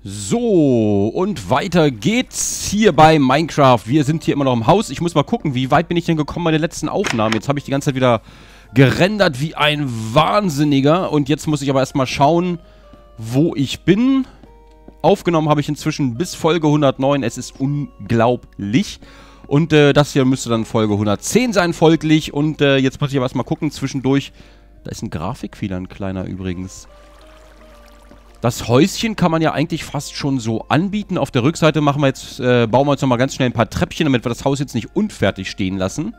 So, und weiter geht's hier bei Minecraft. Wir sind hier immer noch im Haus. Ich muss mal gucken, wie weit bin ich denn gekommen bei der letzten Aufnahme. Jetzt habe ich die ganze Zeit wieder gerendert wie ein Wahnsinniger. Und jetzt muss ich aber erstmal schauen, wo ich bin. Aufgenommen habe ich inzwischen bis Folge 109. Es ist unglaublich. Und das hier müsste dann Folge 110 sein, folglich. Und jetzt muss ich aber erstmal gucken, zwischendurch. Da ist ein Grafikfehler, ein kleiner übrigens. Das Häuschen kann man ja eigentlich fast schon so anbieten. Auf der Rückseite bauen wir jetzt nochmal ganz schnell ein paar Treppchen, damit wir das Haus jetzt nicht unfertig stehen lassen.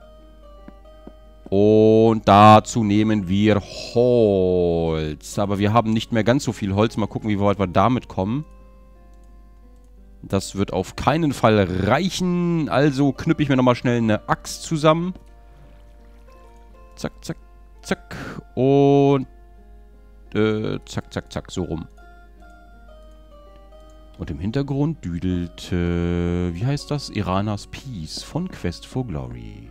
Und dazu nehmen wir Holz. Aber wir haben nicht mehr ganz so viel Holz. Mal gucken, wie weit wir damit kommen. Das wird auf keinen Fall reichen. Also knüppe ich mir nochmal schnell eine Axt zusammen. Zack, zack, zack. Und zack, zack, zack, so rum. Und im Hintergrund düdelt, wie heißt das? Iranas Peace von Quest for Glory.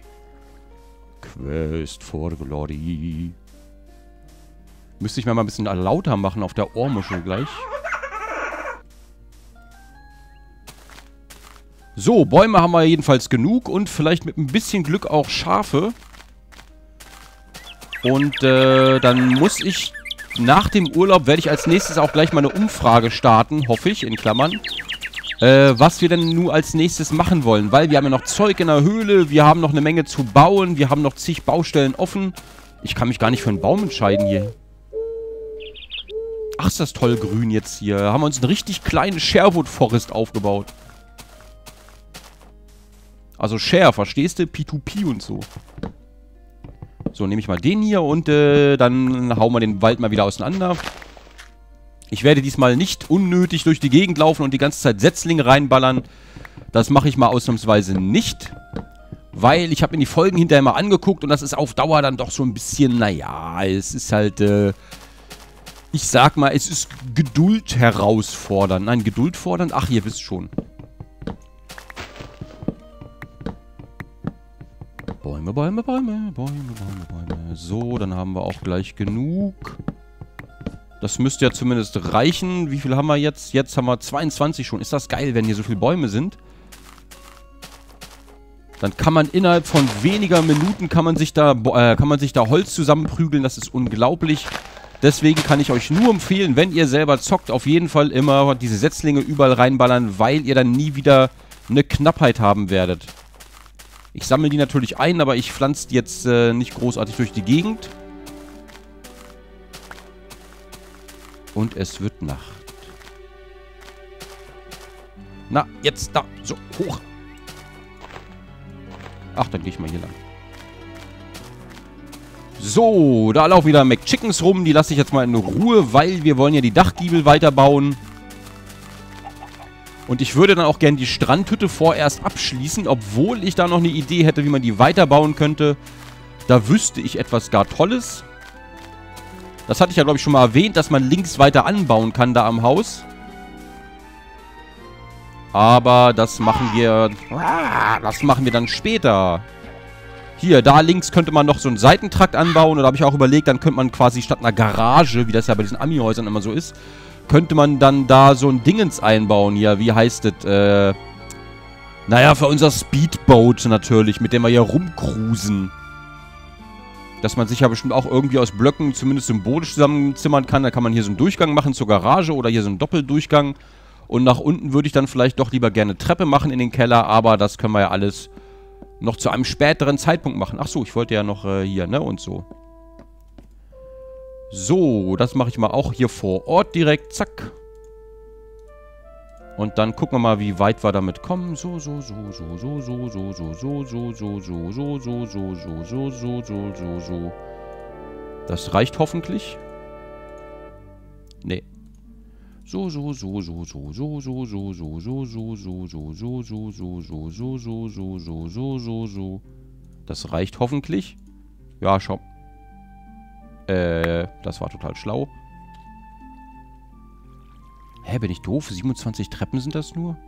Quest for Glory. Müsste ich mir mal ein bisschen lauter machen auf der Ohrmuschel gleich. So, Bäume haben wir jedenfalls genug und vielleicht mit ein bisschen Glück auch Schafe. Und dann muss ich... Nach dem Urlaub werde ich als nächstes auch gleich mal eine Umfrage starten, hoffe ich, in Klammern. Was wir denn nun als nächstes machen wollen. Weil wir haben ja noch Zeug in der Höhle, wir haben noch eine Menge zu bauen, wir haben noch zig Baustellen offen. Ich kann mich gar nicht für einen Baum entscheiden hier. Ach, ist das toll grün jetzt hier. Haben wir uns einen richtig kleinen Sherwood Forest aufgebaut. Also Share, verstehst du? P2P und so. So, nehme ich mal den hier und dann hauen wir den Wald mal wieder auseinander. Ich werde diesmal nicht unnötig durch die Gegend laufen und die ganze Zeit Setzlinge reinballern. Das mache ich mal ausnahmsweise nicht. Weil ich habe mir die Folgen hinterher mal angeguckt und das ist auf Dauer dann doch so ein bisschen, naja, es ist halt, ich sag mal, es ist Geduld herausfordernd. Nein, Geduld fordernd? Ach, ihr wisst schon. Bäume, Bäume, Bäume, Bäume, Bäume, Bäume. So, dann haben wir auch gleich genug. Das müsste ja zumindest reichen. Wie viel haben wir jetzt? Jetzt haben wir 22 schon. Ist das geil, wenn hier so viele Bäume sind? Dann kann man innerhalb von weniger Minuten kann man sich da Holz zusammenprügeln. Das ist unglaublich. Deswegen kann ich euch nur empfehlen, wenn ihr selber zockt, auf jeden Fall immer diese Setzlinge überall reinballern, weil ihr dann nie wieder eine Knappheit haben werdet. Ich sammle die natürlich ein, aber ich pflanze die jetzt nicht großartig durch die Gegend. Und es wird Nacht. Na, jetzt da. So, hoch. Ach, dann gehe ich mal hier lang. So, da laufen wieder McChickens rum. Die lasse ich jetzt mal in Ruhe, weil wir wollen ja die Dachgiebel weiterbauen. Und ich würde dann auch gerne die Strandhütte vorerst abschließen, obwohl ich da noch eine Idee hätte, wie man die weiterbauen könnte. Da wüsste ich etwas gar Tolles. Das hatte ich ja, glaube ich, schon mal erwähnt, dass man links weiter anbauen kann da am Haus. Aber das machen wir dann später. Hier, da links könnte man noch so einen Seitentrakt anbauen. Und da habe ich auch überlegt, dann könnte man quasi statt einer Garage, wie das ja bei diesen Ami-Häusern immer so ist, könnte man dann da so ein Dingens einbauen hier. Wie heißt es? Naja, für unser Speedboat natürlich, mit dem wir hier rumcruisen. Dass man sich ja bestimmt auch irgendwie aus Blöcken zumindest symbolisch zusammenzimmern kann. Da kann man hier so einen Durchgang machen zur Garage oder hier so einen Doppeldurchgang. Und nach unten würde ich dann vielleicht doch lieber gerne Treppe machen in den Keller. Aber das können wir ja alles noch zu einem späteren Zeitpunkt machen. Ach so, ich wollte ja noch hier, ne? Und so. So, das mache ich mal auch hier vor Ort direkt. Zack. Und dann gucken wir mal, wie weit wir damit kommen. So. Das reicht hoffentlich. Nee. Das reicht hoffentlich. Ja, schau. Das war total schlau. Hä, bin ich doof? 27 Treppen sind das nur?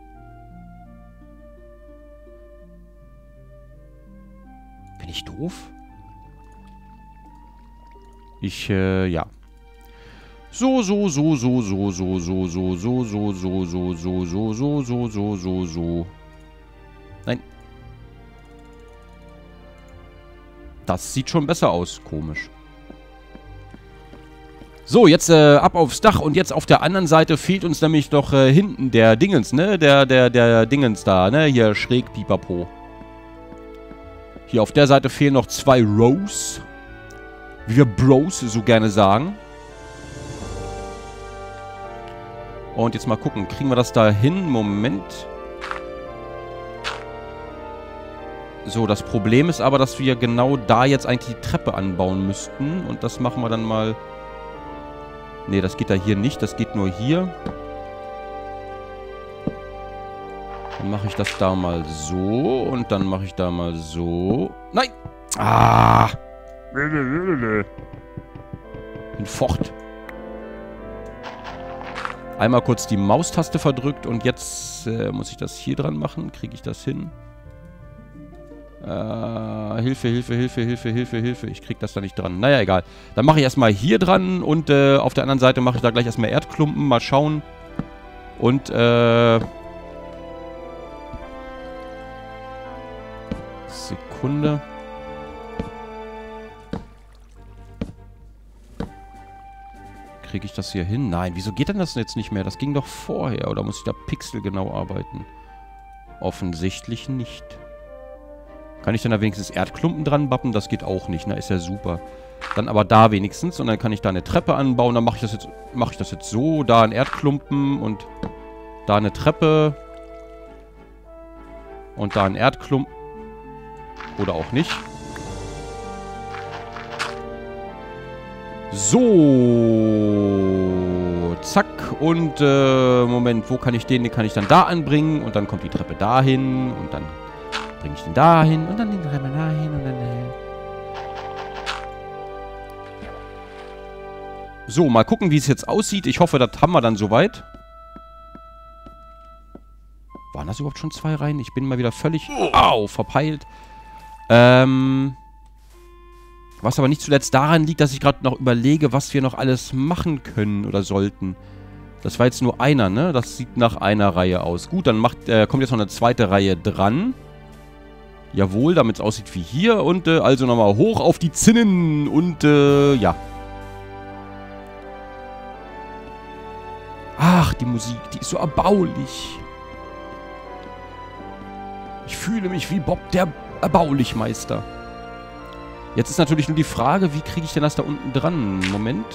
Bin ich doof? Ja. So. Nein. Das sieht schon besser aus. Komisch. So, jetzt ab aufs Dach und jetzt auf der anderen Seite fehlt uns nämlich doch hinten der Dingens, ne? Der Dingens da, ne? Hier schräg pipapo. Hier auf der Seite fehlen noch 2 Rows. Wie wir Bros so gerne sagen. Und jetzt mal gucken, kriegen wir das da hin? Moment. So, das Problem ist aber, dass wir genau da jetzt eigentlich die Treppe anbauen müssten. Und das machen wir dann mal... Ne, das geht da hier nicht. Das geht nur hier. Dann mache ich das da mal so. Und dann mache ich da mal so. Nein! Ah! Hinfort. Einmal kurz die Maustaste verdrückt. Und jetzt muss ich das hier dran machen. Kriege ich das hin? Hilfe. Ich krieg das da nicht dran. Naja, egal. Dann mache ich erstmal hier dran und auf der anderen Seite mache ich da gleich erstmal Erdklumpen. Mal schauen. Und, Sekunde. Kriege ich das hier hin? Nein, wieso geht denn das jetzt nicht mehr? Das ging doch vorher. Oder muss ich da pixelgenau arbeiten? Offensichtlich nicht. Kann ich dann da wenigstens Erdklumpen dran bappen? Das geht auch nicht, ne? Ist ja super. Dann aber da wenigstens. Und dann kann ich da eine Treppe anbauen. Dann mache ich das jetzt so. Da ein Erdklumpen und da eine Treppe. Und da ein Erdklumpen. Oder auch nicht. So. Zack. Und, Moment, wo kann ich den? Den kann ich dann da anbringen. Und dann kommt die Treppe dahin. Und dann bringe ich den dahin. Und dann den Treppe dahin. Und dann... So, mal gucken, wie es jetzt aussieht. Ich hoffe, das haben wir dann soweit. Waren das überhaupt schon 2 Reihen? Ich bin mal wieder völlig... Au, verpeilt. Was aber nicht zuletzt daran liegt, dass ich gerade noch überlege, was wir noch alles machen können oder sollten. Das war jetzt nur einer, ne? Das sieht nach einer Reihe aus. Gut, dann kommt jetzt noch eine zweite Reihe dran. Jawohl, damit es aussieht wie hier. Und also nochmal hoch auf die Zinnen. Und ja. Ach, die Musik, die ist so erbaulich. Ich fühle mich wie Bob der Erbaulichmeister. Jetzt ist natürlich nur die Frage, wie kriege ich denn das da unten dran? Moment.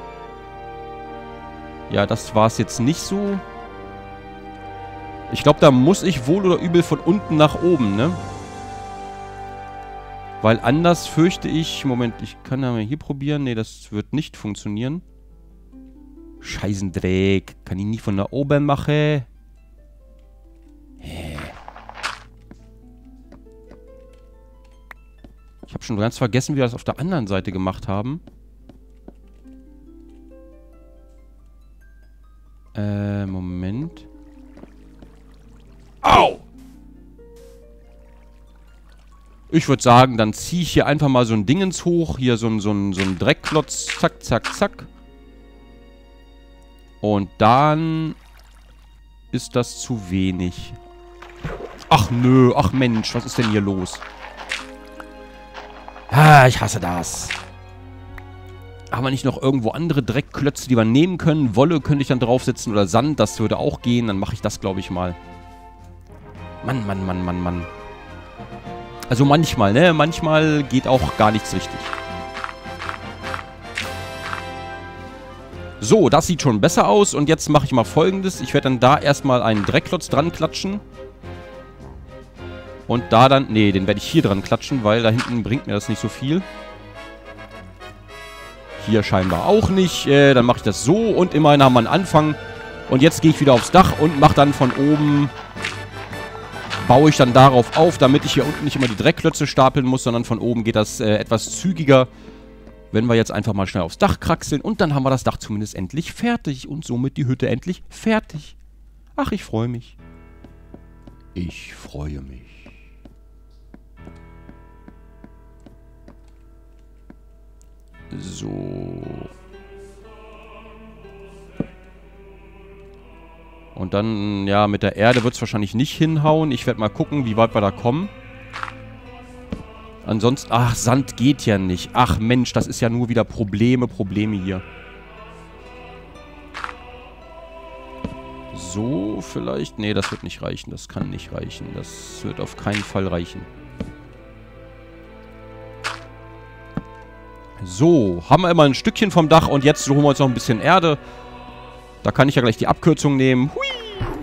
Ja, das war es jetzt nicht so. Ich glaube, da muss ich wohl oder übel von unten nach oben, ne? Weil anders fürchte ich... Moment, ich kann ja mal hier probieren. Ne, das wird nicht funktionieren. Scheißendreck. Kann ich nicht von da oben machen? Hä? Ich habe schon ganz vergessen, wie wir das auf der anderen Seite gemacht haben. Moment. Au! Ich würde sagen, dann ziehe ich hier einfach mal so ein Dingens hoch. Hier so ein Dreckklotz. Zack, zack, zack. Und dann ist das zu wenig. Ach nö, ach Mensch, was ist denn hier los? Ah, ich hasse das. Haben wir nicht noch irgendwo andere Dreckklötze, die wir nehmen können? Wolle könnte ich dann draufsetzen oder Sand, das würde auch gehen. Dann mache ich das, glaube ich, mal. Mann, Mann, Mann, Mann, Mann. Also manchmal, ne? Manchmal geht auch gar nichts richtig. So, das sieht schon besser aus. Und jetzt mache ich mal Folgendes. Ich werde dann da erstmal einen Dreckklotz dran klatschen. Und da dann... Nee, den werde ich hier dran klatschen, weil da hinten bringt mir das nicht so viel. Hier scheinbar auch nicht. Dann mache ich das so. Und immerhin haben wir einen Anfang. Und jetzt gehe ich wieder aufs Dach und mache dann von oben... Baue ich dann darauf auf, damit ich hier unten nicht immer die Dreckklötze stapeln muss, sondern von oben geht das etwas zügiger. Wenn wir jetzt einfach mal schnell aufs Dach kraxeln. Und dann haben wir das Dach zumindest endlich fertig. Und somit die Hütte endlich fertig. Ach, ich freue mich. Ich freue mich. So. Und dann, ja, mit der Erde wird es wahrscheinlich nicht hinhauen. Ich werde mal gucken, wie weit wir da kommen. Ansonsten, ach, Sand geht ja nicht. Ach Mensch, das ist ja nur wieder Probleme hier. So, vielleicht? Nee, das wird nicht reichen. Das kann nicht reichen. Das wird auf keinen Fall reichen. So, haben wir immer ein Stückchen vom Dach und jetzt holen wir uns noch ein bisschen Erde. Da kann ich ja gleich die Abkürzung nehmen. Hui!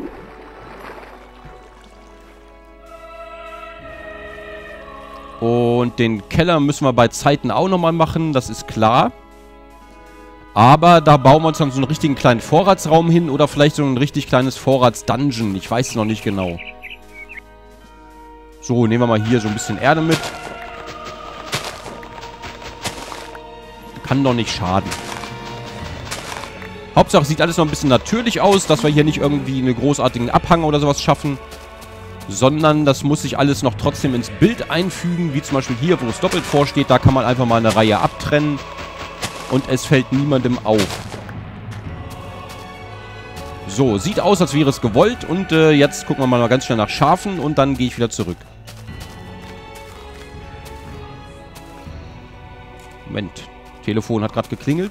Und den Keller müssen wir bei Zeiten auch nochmal machen, das ist klar. Aber da bauen wir uns dann so einen richtigen kleinen Vorratsraum hin oder vielleicht so ein richtig kleines Vorratsdungeon. Ich weiß es noch nicht genau. So, nehmen wir mal hier so ein bisschen Erde mit. Kann doch nicht schaden. Hauptsache sieht alles noch ein bisschen natürlich aus, dass wir hier nicht irgendwie einen großartigen Abhang oder sowas schaffen. Sondern das muss sich alles noch trotzdem ins Bild einfügen. Wie zum Beispiel hier, wo es doppelt vorsteht. Da kann man einfach mal eine Reihe abtrennen. Und es fällt niemandem auf. So, sieht aus, als wäre es gewollt. Und jetzt gucken wir mal ganz schnell nach Schafen. Und dann gehe ich wieder zurück. Moment. Telefon hat gerade geklingelt.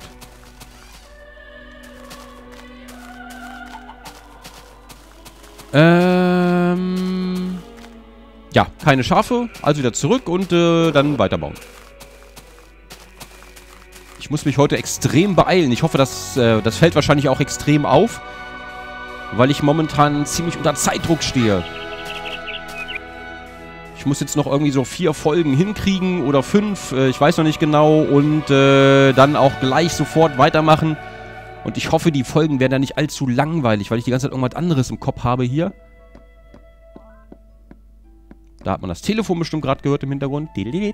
Ja, keine Schafe. Also wieder zurück und dann weiterbauen. Ich muss mich heute extrem beeilen. Ich hoffe, das fällt wahrscheinlich auch extrem auf. Weil ich momentan ziemlich unter Zeitdruck stehe. Ich muss jetzt noch irgendwie so 4 Folgen hinkriegen oder 5. Ich weiß noch nicht genau. Und dann auch gleich sofort weitermachen. Und ich hoffe, die Folgen werden dann nicht allzu langweilig, weil ich die ganze Zeit irgendwas anderes im Kopf habe hier. Da hat man das Telefon bestimmt gerade gehört im Hintergrund.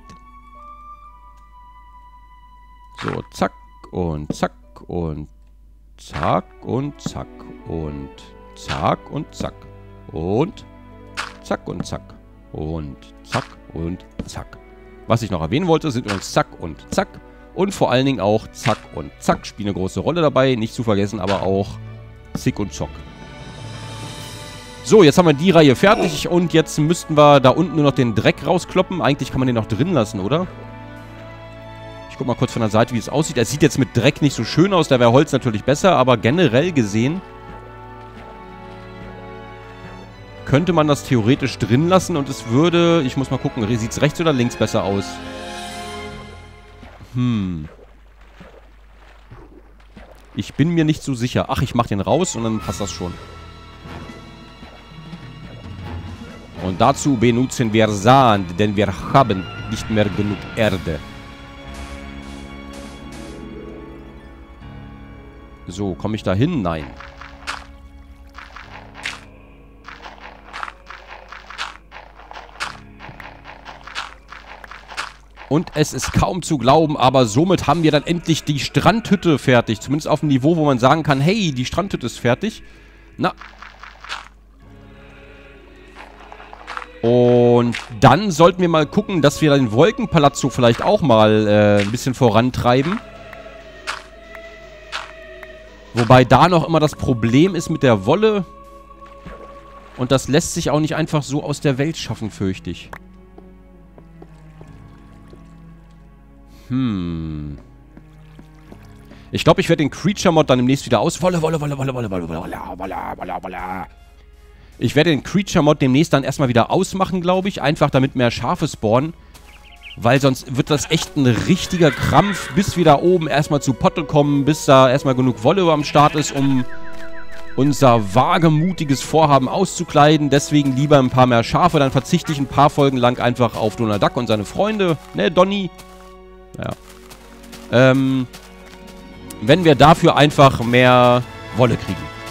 So, zack und zack und zack und zack und zack und zack und zack und zack und zack und zack. Was ich noch erwähnen wollte, sind übrigens zack und zack. Und vor allen Dingen auch zack und zack spielen eine große Rolle dabei. Nicht zu vergessen, aber auch zick und zock. So, jetzt haben wir die Reihe fertig und jetzt müssten wir da unten nur noch den Dreck rauskloppen. Eigentlich kann man den noch drin lassen, oder? Ich guck mal kurz von der Seite, wie es aussieht. Es sieht jetzt mit Dreck nicht so schön aus, da wäre Holz natürlich besser, aber generell gesehen könnte man das theoretisch drin lassen und es würde, ich muss mal gucken, sieht es rechts oder links besser aus? Ich bin mir nicht so sicher. Ach, ich mach den raus und dann passt das schon. Und dazu benutzen wir Sand, denn wir haben nicht mehr genug Erde. So, komme ich da hin? Nein. Und es ist kaum zu glauben, aber somit haben wir dann endlich die Strandhütte fertig. Zumindest auf dem Niveau, wo man sagen kann, hey, die Strandhütte ist fertig. Na. Und dann sollten wir mal gucken, dass wir den Wolkenpalazzo vielleicht auch mal ein bisschen vorantreiben. Wobei da noch immer das Problem ist mit der Wolle. Und das lässt sich auch nicht einfach so aus der Welt schaffen, fürchte ich. Ich glaube, ich werde den Creature-Mod dann demnächst wieder aus... Ich werde den Creature-Mod demnächst dann erstmal wieder ausmachen, glaube ich. Einfach damit mehr Schafe spawnen. Weil sonst wird das echt ein richtiger Krampf, bis wir da oben erstmal zu Potte kommen, bis da erstmal genug Wolle am Start ist, um unser wagemutiges Vorhaben auszukleiden. Deswegen lieber ein paar mehr Schafe. Dann verzichte ich ein paar Folgen lang einfach auf Donald Duck und seine Freunde. Ne, Donny? Ja. Wenn wir dafür einfach mehr Wolle kriegen.